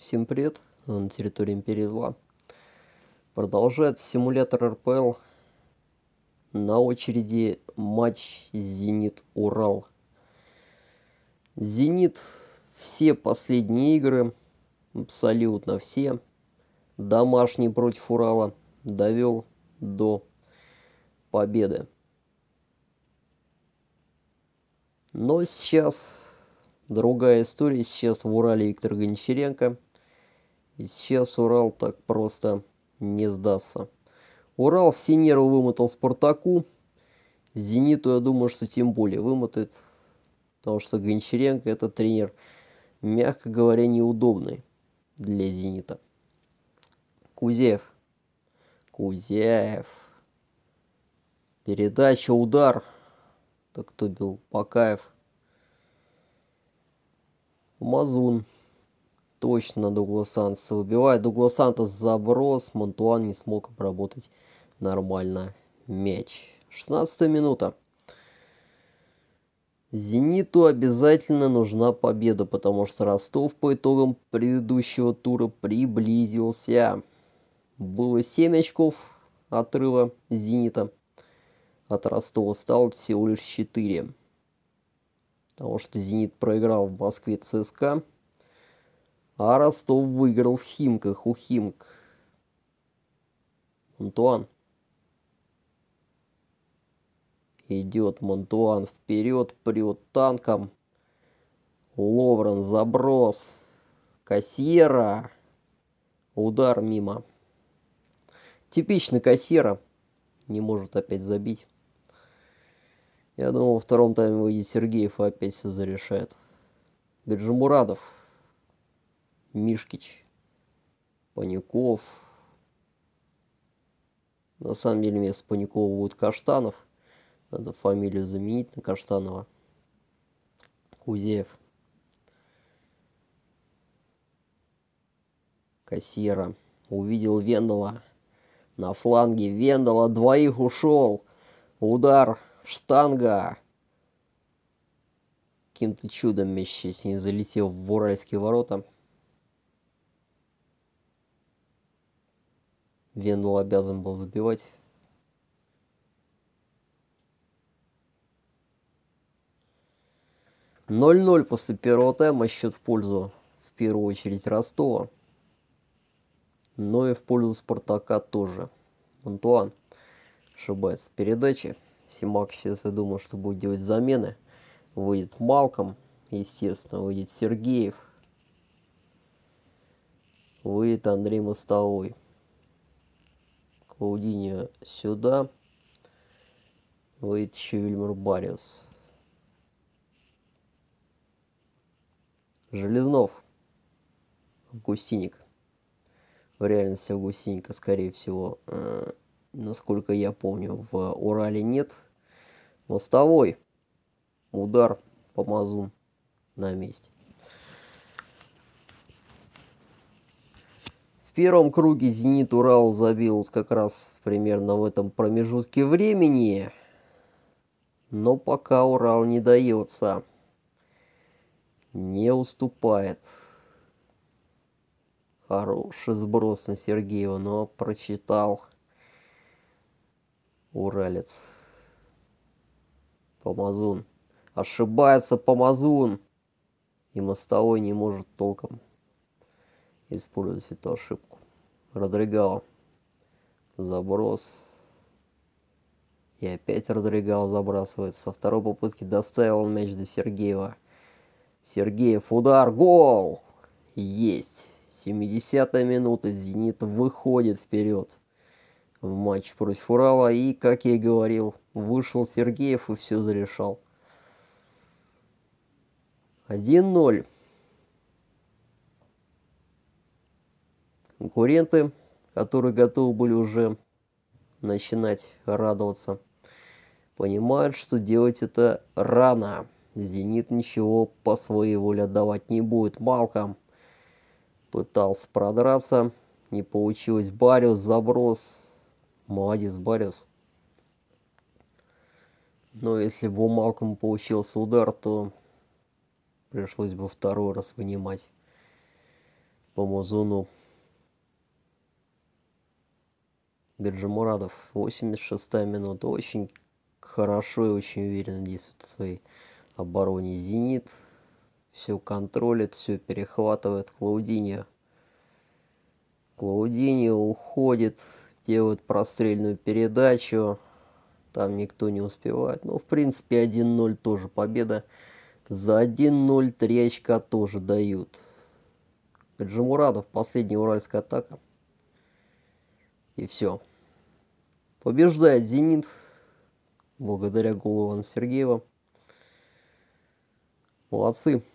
Всем привет, на территории Империи Зла. Продолжается симулятор РПЛ. На очереди матч Зенит-Урал. Зенит все последние игры, абсолютно все, домашний против Урала, довел до победы. Но сейчас другая история. Сейчас в Урале Виктор Гончаренко. И сейчас Урал так просто не сдастся. Урал все нервы вымотал Спартаку. Зениту, я думаю, что тем более вымотает. Потому что Гончаренко это тренер, мягко говоря, неудобный для Зенита. Кузяев. Передача, удар. Так кто бил? Бакаев. Мазун. Точно Дуглас Сантоса выбивает. Дуглас Сантос заброс. Монтуан не смог обработать нормально мяч. 16-я минута. Зениту обязательно нужна победа, потому что Ростов по итогам предыдущего тура приблизился. Было 7 очков отрыва Зенита от Ростова, стало всего лишь 4. Потому что Зенит проиграл в Москве ЦСКА, а Ростов выиграл в Химках у Химк. Монтуан. Идет Монтуан вперед, прет танком. Ловрен, заброс. Кассиера. Удар мимо. Типичный Кассиера. Не может опять забить. Я думал, во втором тайме выйдет Сергеев и опять все зарешает. Гаджимурадов. Мишкич. Панюков. На самом деле вместо Панюкова будет Каштанов. Надо фамилию заменить на Каштанова. Кузяев. Кассиера. Увидел Вендела. На фланге Вендела. Двоих ушел. Удар. Штанга. Каким-то чудом мяч сейчас не залетел в уральские ворота. Вендел обязан был забивать. (0-0) после первого тайма. Счет в пользу, в первую очередь, Ростова. Но и в пользу Спартака тоже. Антуан ошибается в передаче. Симак сейчас, я думаю, что будет делать замены. Выйдет Малком, естественно. Выйдет Сергеев. Выйдет Андрей Мостовой. Клаудиньо сюда. Выйдет еще Вильмар Бариус. Железнов. Августиник. В реальности Августиника, скорее всего, насколько я помню, в Урале нет. Мостовой. Удар по Мазун на месте. В первом круге Зенит Урал забил как раз примерно в этом промежутке времени. Но пока Урал не дается. Не уступает. Хороший сброс на Сергеева, но прочитал уралец. Помазун. Ошибается Помазун. И Мостовой не может толком использовать эту ошибку. Родригало. Заброс. И опять Родригало забрасывает. Со второй попытки доставил он мяч до Сергеева. Сергеев. Удар. Гол. Есть. 70-я минута. Зенит выходит вперед в матч против Урала. И, как я и говорил, вышел Сергеев и все зарешал. 1-0. Конкуренты, которые готовы были уже начинать радоваться, понимают, что делать это рано. Зенит ничего по своей воле отдавать не будет. Малком пытался продраться. Не получилось. Бариус, заброс. Молодец, Бариус. Но если бы у Малкома получился удар, то пришлось бы второй раз вынимать. по Мазуну. Гаджимурадов, 86-я минута. Очень хорошо и очень уверенно действует в своей обороне «Зенит». Все контролит, все перехватывает. Клаудиньо уходит, делает прострельную передачу. Там никто не успевает. Ну, в принципе, 1-0 тоже победа. За 1-0 3 очка тоже дают. Гаджимурадов, последняя уральская атака. И все. Побеждает «Зенит» благодаря голу Ивана Сергеева. Молодцы.